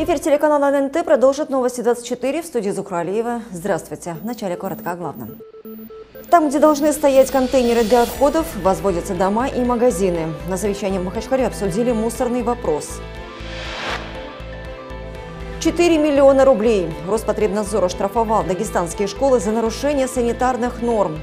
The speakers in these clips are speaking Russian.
Эфир телеканала ННТ продолжит новости 24 в студии Зухралиева. Здравствуйте. Вначале коротко о главном. Там, где должны стоять контейнеры для отходов, возводятся дома и магазины. На совещании в Махачкале обсудили мусорный вопрос. 4 миллиона рублей. Роспотребнадзор оштрафовал дагестанские школы за нарушение санитарных норм.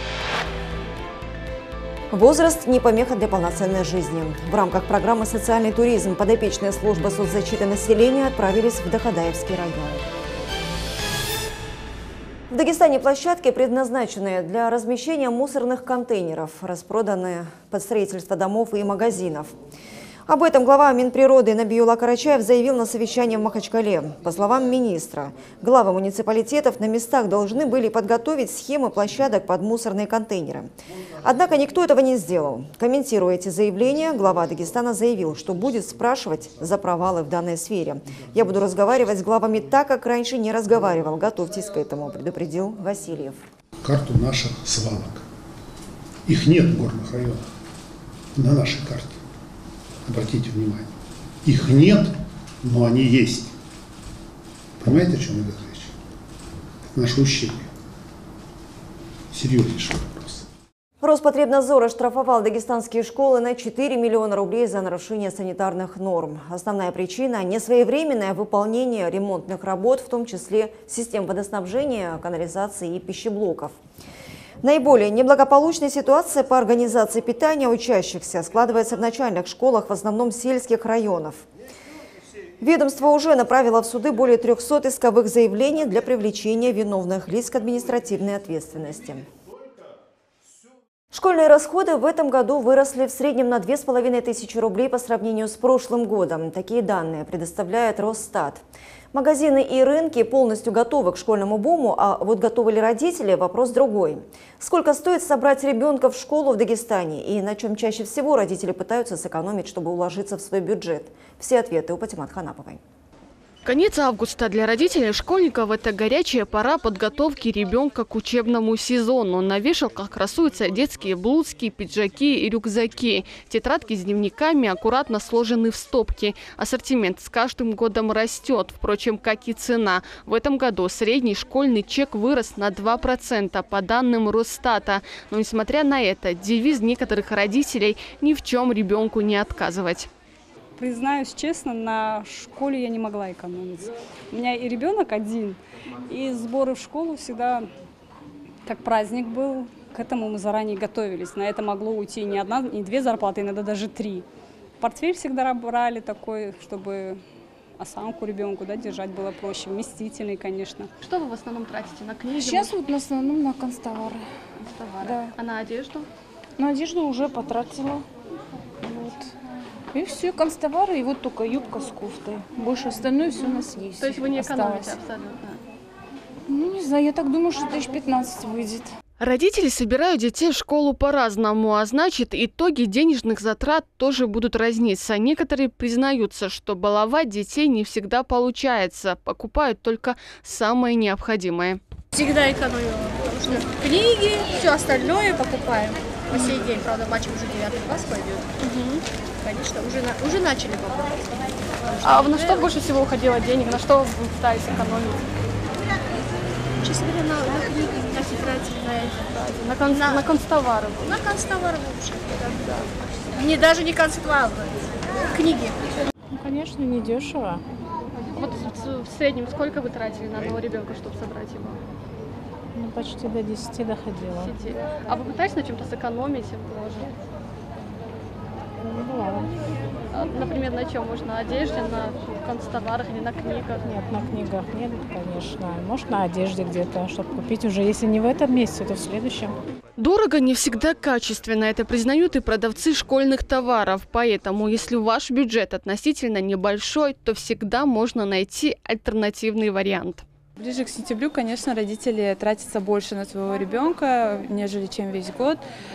Возраст не помеха для полноценной жизни. В рамках программы «Социальный туризм» подопечные службы соцзащиты населения отправились в Дахадаевский район. В Дагестане площадки, предназначенные для размещения мусорных контейнеров, распроданы под строительство домов и магазинов. Об этом глава Минприроды Набиулла Карачаев заявил на совещании в Махачкале. По словам министра, главы муниципалитетов на местах должны были подготовить схемы площадок под мусорные контейнеры. Однако никто этого не сделал. Комментируя эти заявления, глава Дагестана заявил, что будет спрашивать за провалы в данной сфере. «Я буду разговаривать с главами так, как раньше не разговаривал. Готовьтесь к этому», предупредил Васильев. Карту наших свалок. Их нет в горных районах на нашей карте. Обратите внимание. Их нет, но они есть. Понимаете, о чем идет речь? Это наше ущелье. Серьезнейший вопрос. Роспотребнадзор оштрафовал дагестанские школы на 4 миллиона рублей за нарушение санитарных норм. Основная причина – несвоевременное выполнение ремонтных работ, в том числе систем водоснабжения, канализации и пищеблоков. Наиболее неблагополучная ситуация по организации питания учащихся складывается в начальных школах, в основном сельских районов. Ведомство уже направило в суды более 300 исковых заявлений для привлечения виновных лиц к административной ответственности. Школьные расходы в этом году выросли в среднем на 2500 рублей по сравнению с прошлым годом. Такие данные предоставляет Росстат. Магазины и рынки полностью готовы к школьному буму, а вот готовы ли родители – вопрос другой. Сколько стоит собрать ребенка в школу в Дагестане и на чем чаще всего родители пытаются сэкономить, чтобы уложиться в свой бюджет? Все ответы у Патимат Ханаповой. Конец августа для родителей школьников – это горячая пора подготовки ребенка к учебному сезону. На вешалках красуются детские блузки, пиджаки и рюкзаки. Тетрадки с дневниками аккуратно сложены в стопки. Ассортимент с каждым годом растет, впрочем, как и цена. В этом году средний школьный чек вырос на 2% по данным Росстата. Но несмотря на это, девиз некоторых родителей – ни в чем ребенку не отказывать. Признаюсь честно, на школе я не могла экономить. У меня и ребенок один, и сборы в школу всегда как праздник был. К этому мы заранее готовились. На это могло уйти не одна, не две зарплаты, иногда даже 3. Портфель всегда брали такой, чтобы осанку ребенку держать было проще. Вместительный, конечно. Что вы в основном тратите? На книги? Сейчас вот в основном на канцтовары. Да. А на одежду? На одежду уже потратила. Вот. И все, канцтовары, и вот только юбка с кофтой. Больше остальное все у нас есть. То есть вы не экономите абсолютно? Ну, не знаю, я так думаю, что 15 выйдет. Родители собирают детей в школу по-разному, а значит, итоги денежных затрат тоже будут разниться. Некоторые признаются, что баловать детей не всегда получается, покупают только самое необходимое. Всегда экономим, потому что книги, все остальное покупаем. По сей день, правда, мальчик уже 9 класс пойдет. Конечно, уже начали покупать. А на что больше всего уходило денег? На что вы пытались экономить? Честно говоря, на книги, на тетради, на канцтовары. На канцтовары лучше. Да. Не, даже не канцтовары, книги. Ну, конечно, не дешево. Вот в среднем сколько вы тратили на одного ребенка, чтобы собрать его? Ну, почти до 10 доходило. 10. А вы пытаетесь на чем-то сэкономить тоже? Не бывало. Например, на чем? Может, на одежде, на канцтоварах или на книгах? Нет, на книгах нет, конечно. Может, на одежде где-то, чтобы купить уже, если не в этом месяце, то в следующем. Дорого не всегда качественно. Это признают и продавцы школьных товаров. Поэтому, если ваш бюджет относительно небольшой, то всегда можно найти альтернативный вариант. Ближе к сентябрю, конечно, родители тратятся больше на своего ребенка, нежели чем весь год.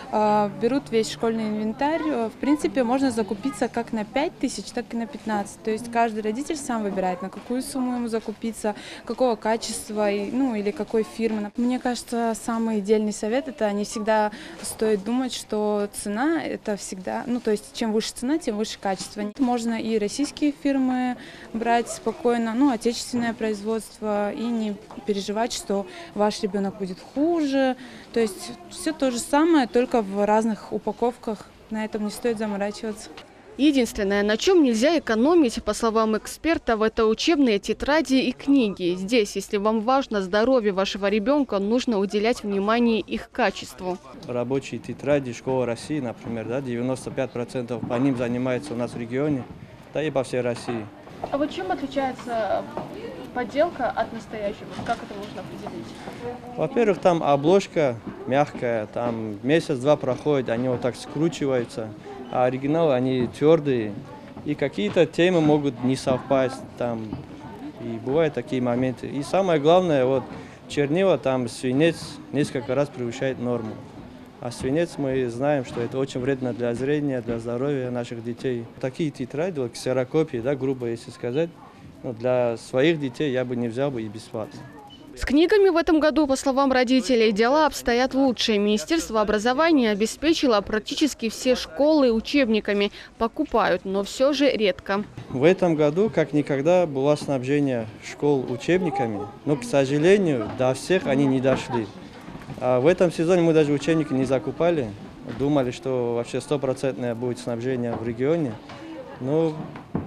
Берут весь школьный инвентарь. В принципе, можно закупиться как на 5000, так и на 15. То есть каждый родитель сам выбирает, на какую сумму ему закупиться, какого качества, ну или какой фирмы. Мне кажется, самый дельный совет – это не всегда стоит думать, что цена – это всегда, ну то есть чем выше цена, тем выше качество. Можно и российские фирмы брать спокойно, ну отечественное производство, и не переживать, что ваш ребенок будет хуже. То есть все то же самое, только в разных упаковках. На этом не стоит заморачиваться. Единственное, на чем нельзя экономить, по словам экспертов, это учебные тетради и книги. Здесь, если вам важно здоровье вашего ребенка, нужно уделять внимание их качеству. Рабочие тетради школы России, например, да, 95% по ним занимается у нас в регионе, да и по всей России. А вот чем отличается подделка от настоящего? Как это можно определить? Во-первых, там обложка мягкая, там месяц-два проходит, они вот так скручиваются, а оригиналы, они твердые, и какие-то темы могут не совпасть, там, и бывают такие моменты. И самое главное, вот чернила, там свинец несколько раз превышает норму. А свинец мы знаем, что это очень вредно для зрения, для здоровья наших детей. Такие тетради, ксерокопии, да, грубо если сказать, для своих детей я бы не взял бы и бесплатно. С книгами в этом году, по словам родителей, дела обстоят лучше. Министерство образования обеспечило практически все школы учебниками. Покупают, но все же редко. В этом году, как никогда, было снабжение школ учебниками, но, к сожалению, до всех они не дошли. А в этом сезоне мы даже учебники не закупали. Думали, что вообще 100% будет снабжение в регионе. Но,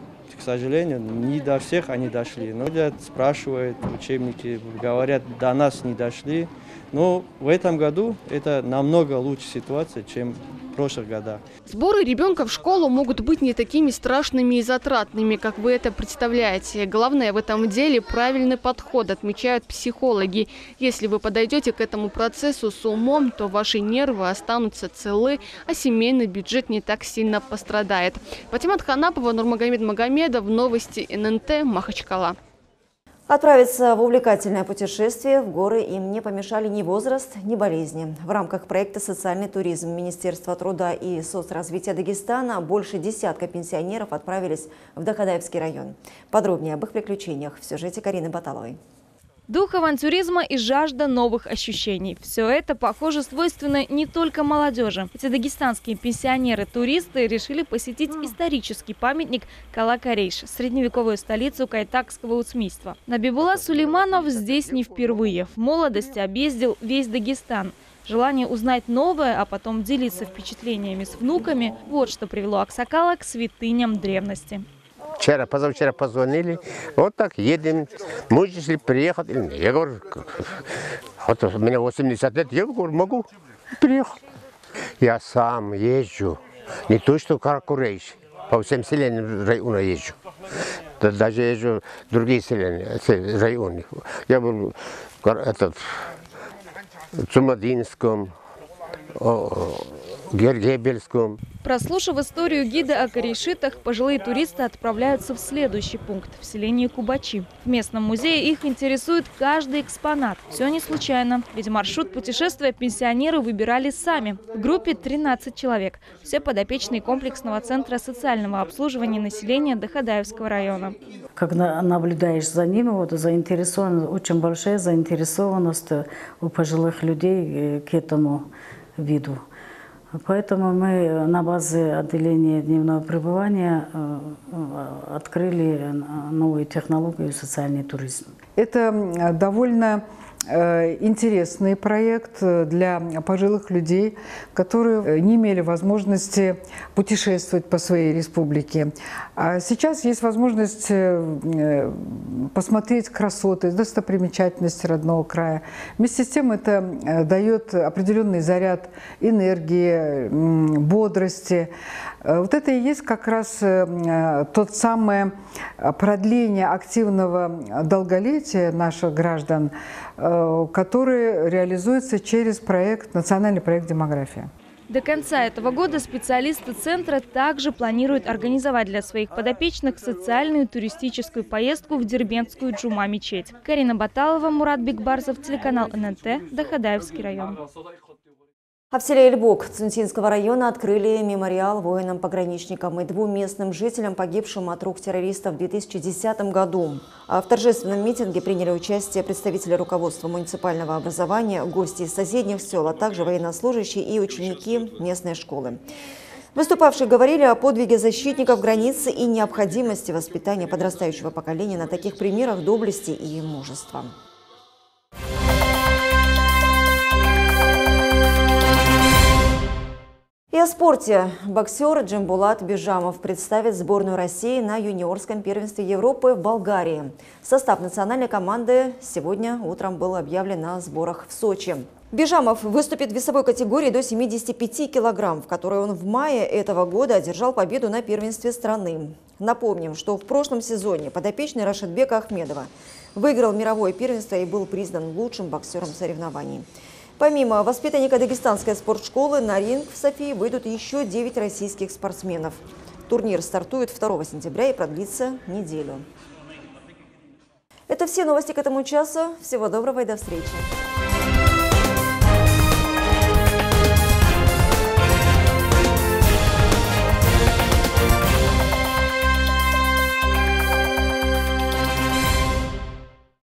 к сожалению, не до всех они дошли. Но спрашивают учебники, говорят, до нас не дошли. Но в этом году это намного лучше ситуация, чем в прошлых годах. Сборы ребенка в школу могут быть не такими страшными и затратными, как вы это представляете. Главное в этом деле правильный подход, отмечают психологи. Если вы подойдете к этому процессу с умом, то ваши нервы останутся целы, а семейный бюджет не так сильно пострадает. Патимат Ханапова, Нурмагомед Магомедов, новости ННТ, Махачкала. Отправиться в увлекательное путешествие в горы им не помешали ни возраст, ни болезни. В рамках проекта «Социальный туризм» Министерства труда и соцразвития Дагестана больше десятка пенсионеров отправились в Дахадаевский район. Подробнее об их приключениях в сюжете Карины Баталовой. Дух авантюризма и жажда новых ощущений. Все это, похоже, свойственно не только молодежи. Эти дагестанские пенсионеры-туристы решили посетить исторический памятник Кала-Карейш, средневековую столицу кайтакского уцмийства. Набибулла Сулейманов здесь не впервые. В молодости объездил весь Дагестан. Желание узнать новое, а потом делиться впечатлениями с внуками – вот что привело аксакала к святыням древности. Вчера, позавчера позвонили, вот так едем, можешь ли приехать? Я говорю, вот у меня 80 лет, я говорю, могу приехать. Я сам езжу, не то что Кала-Карейш, по всем селениям района езжу. Даже езжу в другие селения, районы. Я был в Цумадинском, Гергебельском. Прослушав историю гида о карейшитах, пожилые туристы отправляются в следующий пункт – в селение Кубачи. В местном музее их интересует каждый экспонат. Все не случайно, ведь маршрут путешествия пенсионеры выбирали сами. В группе 13 человек. Все подопечные комплексного центра социального обслуживания населения Дахадаевского района. Когда наблюдаешь за ними, очень большая заинтересованность у пожилых людей к этому виду. Поэтому мы на базе отделения дневного пребывания открыли новую технологию «Социальный туризм». Это довольно интересный проект для пожилых людей, которые не имели возможности путешествовать по своей республике. А сейчас есть возможность посмотреть красоты, достопримечательности родного края. Вместе с тем это дает определенный заряд энергии, бодрости. Вот это и есть как раз тот самое продление активного долголетия наших граждан, который реализуется через проект, национальный проект «Демография». До конца этого года специалисты центра также планируют организовать для своих подопечных социальную туристическую поездку в Дербентскую джума-мечеть. Карина Баталова, Мурат Бекбарзов, телеканал ННТ, Дахадаевский район. А в селе Эльбук Цунтинского района открыли мемориал воинам-пограничникам и двум местным жителям, погибшим от рук террористов в 2010 году. А в торжественном митинге приняли участие представители руководства муниципального образования, гости из соседних сел, а также военнослужащие и ученики местной школы. Выступавшие говорили о подвиге защитников границы и необходимости воспитания подрастающего поколения на таких примерах доблести и мужества. И о спорте. Боксер Джамбулат Бежамов представит сборную России на юниорском первенстве Европы в Болгарии. Состав национальной команды сегодня утром был объявлен на сборах в Сочи. Бежамов выступит в весовой категории до 75 килограмм, в которой он в мае этого года одержал победу на первенстве страны. Напомним, что в прошлом сезоне подопечный Рашидбека Ахмедова выиграл мировое первенство и был признан лучшим боксером соревнований. Помимо воспитанника дагестанской спортшколы, на ринг в Софии выйдут еще 9 российских спортсменов. Турнир стартует 2 сентября и продлится неделю. Это все новости к этому часу. Всего доброго и до встречи.